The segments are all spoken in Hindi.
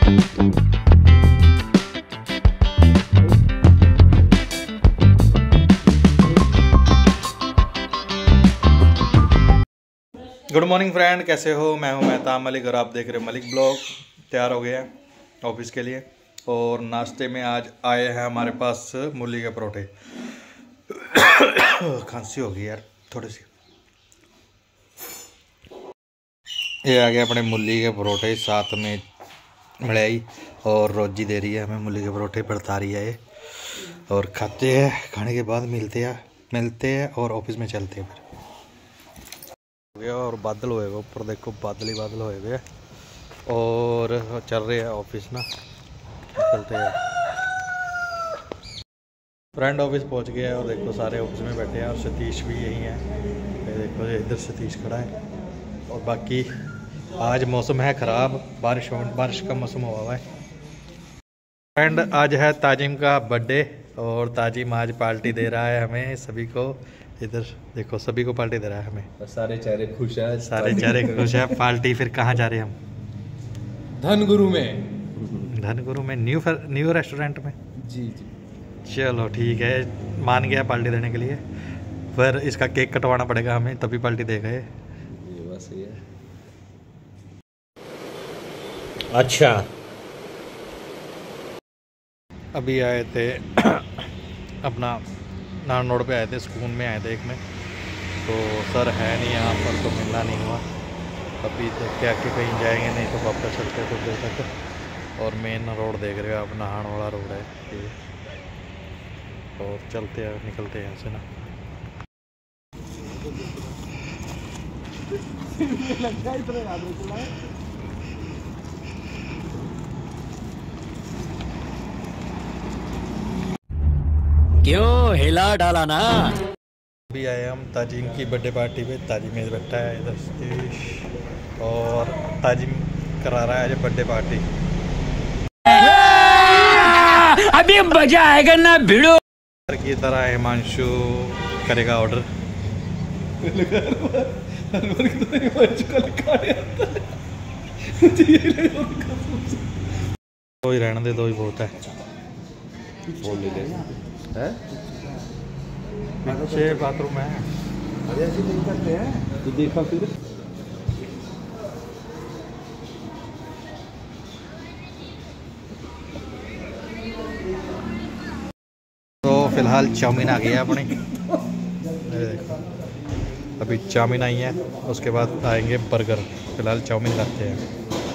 गुड मॉर्निंग फ्रेंड, कैसे हो? मैं हूं मेहताब मलिक और आप देख रहे हो मलिक ब्लॉग। तैयार हो गए हैं ऑफिस के लिए और नाश्ते में आज आए हैं हमारे पास मूली के परोठे। खांसी हो गई यार थोड़ी सी। ये आ गया अपने मूली के परोठे, साथ में मिलाई और रोजी दे रही है हमें मूली के परोठे, बरता रही है ये। और खाते हैं, खाने के बाद मिलते हैं और ऑफिस में चलते हैं फिर। और बादल होए ऊपर, देखो बादल ही बादल होए हुए और चल रहे हैं ऑफिस ना, चलते हैं। फ्रेंड ऑफिस पहुंच गया और देखो सारे ऑफिस में बैठे हैं और सतीश भी यही है। ये देखो इधर सतीश खड़ा है। और बाकी आज मौसम है ख़राब, बारिश का मौसम हुआ है। फ्रेंड आज है ताजिम का बर्थडे और ताजिम आज पार्टी दे रहा है हमें सभी को। इधर देखो सभी को पार्टी दे रहा है हमें। सारे चेहरे खुश हैं, सारे चेहरे खुश है। पार्टी फिर कहाँ जा रहे हैं हम? धनगुरु में न्यू रेस्टोरेंट में। जी जी चलो ठीक है, मान गया पार्टी देने के लिए। पर इसका केक कटवाना पड़ेगा हमें, तभी पार्टी देगा ये। बस ये है। अच्छा अभी आए थे अपना नान रोड पे आए थे, सुकून में आए थे एक में, तो सर है नहीं यहाँ पर तो मिलना नहीं हुआ। अभी देखते आके कहीं जाएंगे, नहीं तो वापस चलते कुछ देर तक। और मेन रोड देख रहे हो आप, नहान वाला रोड है ये। और चलते हैं, निकलते हैं यहाँ से ना। क्यों हिला डाला ना। अभी आए हम ताजिम की बर्थडे पार्टी पे। ताजिम में बैठा है इधर सतीश और ताजिम करा रहा है आज बर्थडे पार्टी। अभी मजा आएगा ना भिड़ो की तरह हिमांशु करेगा ऑर्डर। दो ही रहने दे, दो ही बहुत है। पीछे बाथरूम है। अरे ऐसे नहीं करते हैं तो देखा फिर। तो फिलहाल चाउमीन आ गया अपने। अभी चाउमीन आई है, उसके बाद आएंगे बर्गर। फिलहाल चाउमीन खाते हैं।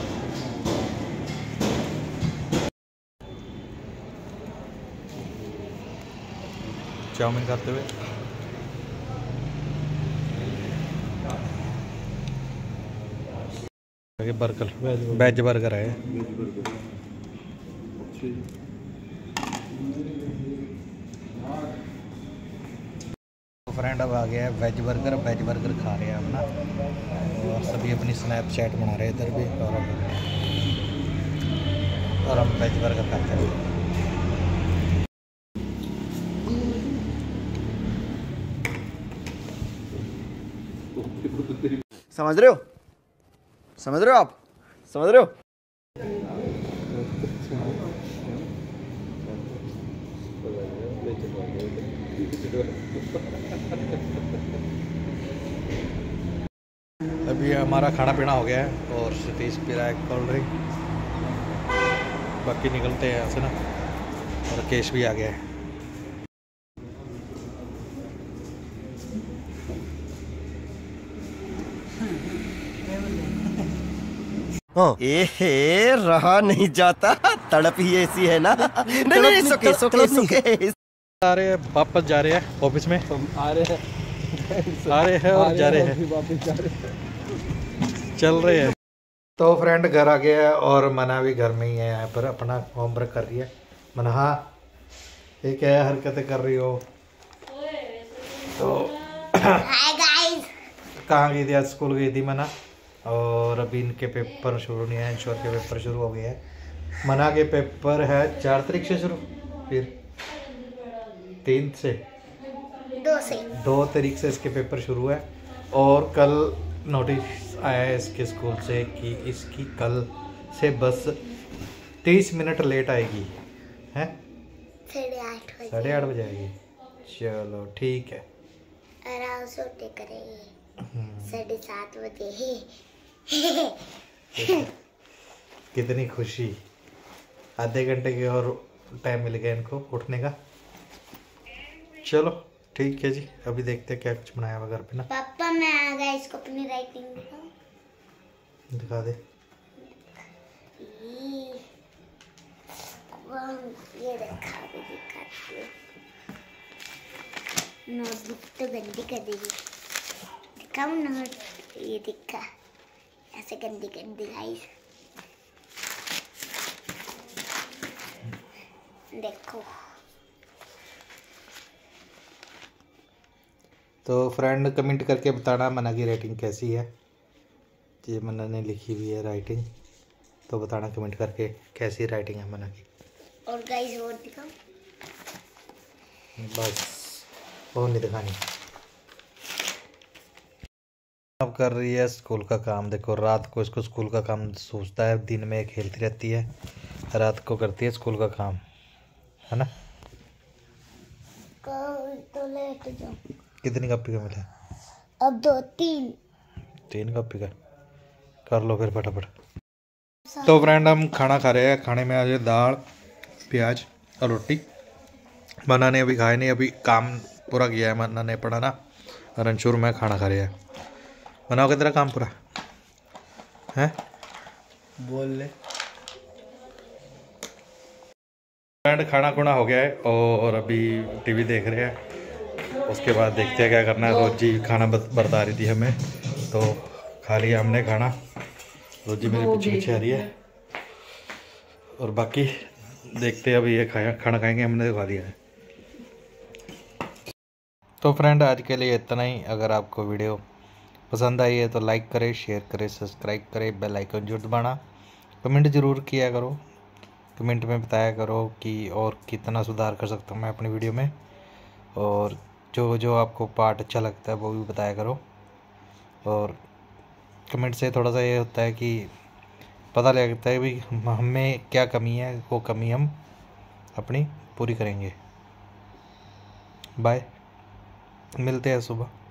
चाउमीन खाते हुए बर्गर, वेज बर्गर है। फ्रेंड अब आ गया है वेज बर्गर खा रहे हैं हम ना। और सभी अपनी स्नैपचैट बना रहे हैं इधर भी। और हम वेज बर्गर खाते हैं। समझ रहे हो आप समझ रहे हो। अभी हमारा खाना पीना हो गया है और सतीश पी रहा है कोल्ड ड्रिंक। बाकी निकलते हैं यहाँ से ना। और केश भी आ गया है। रहा नहीं जाता, तड़प ही ऐसी है ना। नहीं, सुके। सारे वापस जा रहे हैं ऑफिस में। आ रहे हैं और जा रहे हैं, चल रहे हैं। तो फ्रेंड घर आ गया है और मना भी घर में ही है, यहाँ पर अपना होमवर्क कर रही है। मना ये क्या हरकतें कर रही हो? तो कहाँ गई थी? आज स्कूल गई थी मना। और अभी इनके पेपर शुरू नहीं है, इंश्योर के पेपर शुरू हो गए हैं। मना के पेपर है 4 तारीख से शुरू, फिर 3 से 2 तारीख से इसके पेपर शुरू है। और कल नोटिस आया है इसके स्कूल से कि इसकी कल से बस 30 मिनट लेट आएगी है। 8:30 बजे 8:30 बजे आएगी। चलो ठीक है। आराम से उठे करेंगे 7:30 बजे। कितनी खुशी, आधे घंटे की और टाइम मिल गया इनको उठने का। चलो ठीक है जी, अभी देखते हैं क्या कुछ बनाया हुआ घर पे ना। पापा मैं आ गया, इसको अपनी राइटिंग दिखा दे। ये दिखा भी दिखाती हूँ। नोटबुक तो गंदी कर देगी। दिखाऊँ नोट, ये दिखा ऐसे गंदी गंदी गाइस। देखो तो फ्रेंड कमेंट करके बताना मना की राइटिंग कैसी है। ये मना ने लिखी हुई है राइटिंग, तो बताना कमेंट करके कैसी राइटिंग है मना की। और गाइस और दिखाओ। बस और नहीं दिखानी। अब कर रही है स्कूल का काम। देखो रात को इसको स्कूल का काम सोचता है, दिन में खेलती रहती है, रात को करती है स्कूल का काम, है ना। तो लेट जाओ। कितनी कॉपी का मिला? अब 3 कॉपी का कर लो फिर फटाफट। तो फ्रेंड हम खाना खा रहे हैं। खाने में आज दाल प्याज और रोटी। मन्ना ने अभी खाया नहीं, अभी काम पूरा किया है मन्ना ने पढ़ाना, और अंशुर में खाना खा रहे हैं। मनाओ कि तेरा काम पूरा है, बोल ले। फ्रेंड खाना खुना हो गया है और अभी टीवी देख रहे हैं। उसके बाद देखते हैं क्या करना है। रोजी खाना बरता रही थी हमें, तो खा लिया हमने खाना। रोजी मेरे पीछे पीछे आ रही है, और बाकी देखते हैं अभी ये खाना खाएंगे, हमने खा लिया है। तो फ्रेंड आज के लिए इतना ही। अगर आपको वीडियो पसंद आई है तो लाइक करें, शेयर करें, सब्सक्राइब करें, बेल आइकन जरूर दबाना। कमेंट ज़रूर किया करो, कमेंट में बताया करो कि और कितना सुधार कर सकता हूँ मैं अपनी वीडियो में, और जो जो आपको पार्ट अच्छा लगता है वो भी बताया करो। और कमेंट से थोड़ा सा ये होता है कि पता लगता है भी हमें क्या कमी है, वो कमी हम अपनी पूरी करेंगे। बाय, मिलते हैं सुबह।